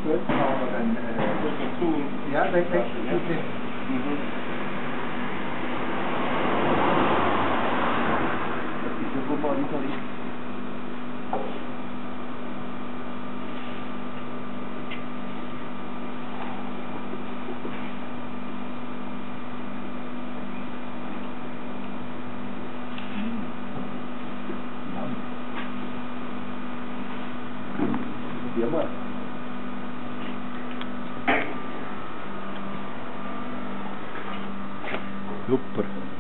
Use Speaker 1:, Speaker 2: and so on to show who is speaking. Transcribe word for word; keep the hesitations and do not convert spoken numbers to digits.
Speaker 1: Gut, dann haben wir dann, äh, zu. Ja, dann kriegst du bitte. Mhm. Das ist ja super, Vitali. Probier mal.
Speaker 2: Super.